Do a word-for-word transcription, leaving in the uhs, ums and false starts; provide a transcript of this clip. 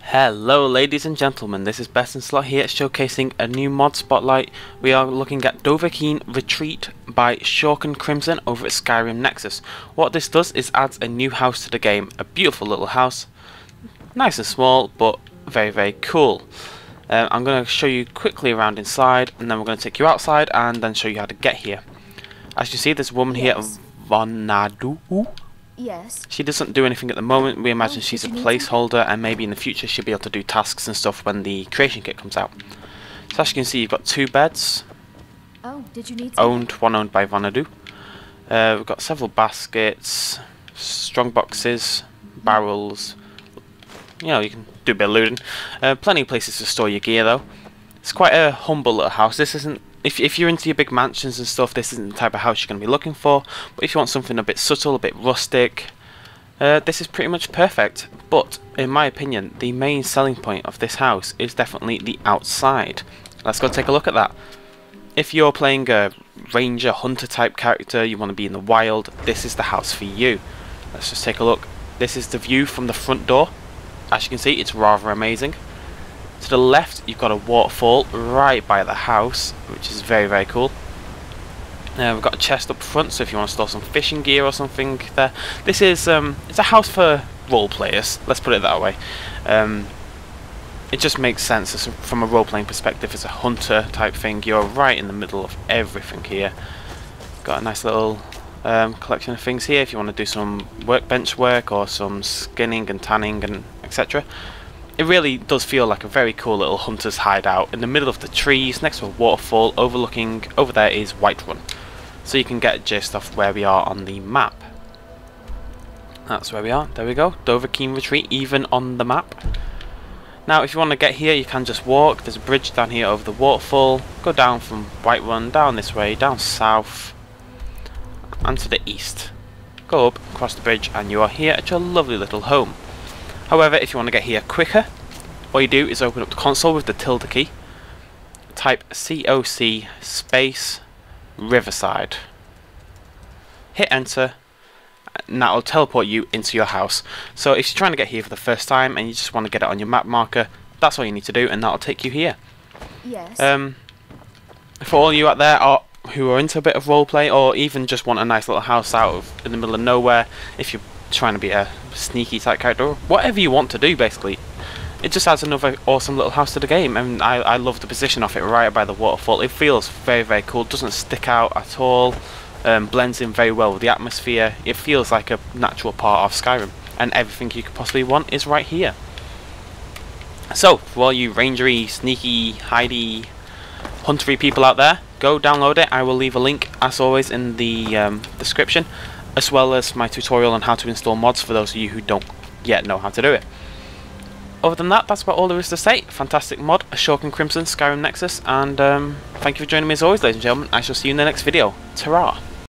Hello ladies and gentlemen, this is Best in Slot here showcasing a new mod spotlight. We are looking at Dovahkiin Retreat by Shorken Crimson over at Skyrim Nexus. What this does is adds a new house to the game, a beautiful little house, nice and small but very very cool. Uh, I'm going to show you quickly around inside and then we're going to take you outside and then show you how to get here. As you see, there's a woman yes. here, Vanadu. Yes. She doesn't do anything at the moment. We imagine oh, she's a placeholder and maybe in the future she'll be able to do tasks and stuff when the creation kit comes out. So as you can see, you've got two beds. Oh, did you need owned, one owned by Vanadu. Uh, we've got several baskets, strong boxes, barrels. You know, you can do a bit of looting. Uh, plenty of places to store your gear though. It's quite a humble little house. This isn't If, if you're into your big mansions and stuff, this isn't the type of house you're going to be looking for. But if you want something a bit subtle, a bit rustic, uh, this is pretty much perfect. But in my opinion, the main selling point of this house is definitely the outside. Let's go take a look at that. If you're playing a ranger, hunter type character, you want to be in the wild, this is the house for you. Let's just take a look. This is the view from the front door. As you can see, it's rather amazing. To the left, you've got a waterfall right by the house, which is very, very cool. Uh, we've got a chest up front, so if you want to store some fishing gear or something there. This is um, it's a house for role players. Let's put it that way. Um, it just makes sense as a, from a role-playing perspective. It's a hunter type thing. You're right in the middle of everything here. Got a nice little um, collection of things here. If you want to do some workbench work or some skinning and tanning and et cetera. It really does feel like a very cool little hunter's hideout in the middle of the trees next to a waterfall overlooking. Over there is Whiterun, so you can get a gist of where we are on the map. That's where we are. There we go. Dovahkiin Retreat, even on the map. Now if you want to get here, you can just walk. There's a bridge down here over the waterfall. Go down from Whiterun, down this way, down south and to the east. Go up, across the bridge and you are here at your lovely little home. However, if you want to get here quicker, all you do is open up the console with the tilde key, type C O C space Riverside, hit enter, and that will teleport you into your house. So if you're trying to get here for the first time and you just want to get it on your map marker, that's all you need to do and that will take you here. Yes. Um, for all you out there are, who are into a bit of roleplay or even just want a nice little house out of, in the middle of nowhere, if you're trying to be a sneaky type character, whatever you want to do basically, it just adds another awesome little house to the game. And I, I love the position of it right by the waterfall. It feels very very cool, doesn't stick out at all, um, blends in very well with the atmosphere. It feels like a natural part of Skyrim and everything you could possibly want is right here. So for all you rangery, sneaky, hidey, huntery people out there, go download it. I will leave a link as always in the um, description, as well as my tutorial on how to install mods for those of you who don't yet know how to do it. Other than that, that's about all there is to say. Fantastic mod, a Shorken Crimson, Skyrim Nexus, and um, thank you for joining me as always, ladies and gentlemen. I shall see you in the next video. Ta-ra!